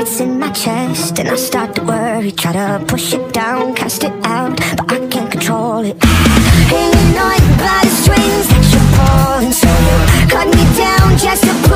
hurts in my chest, and I start to worry. Try to push it down, cast it out, but I can't control it. Hanging on by the strings that you're pulling, so you cut me down just to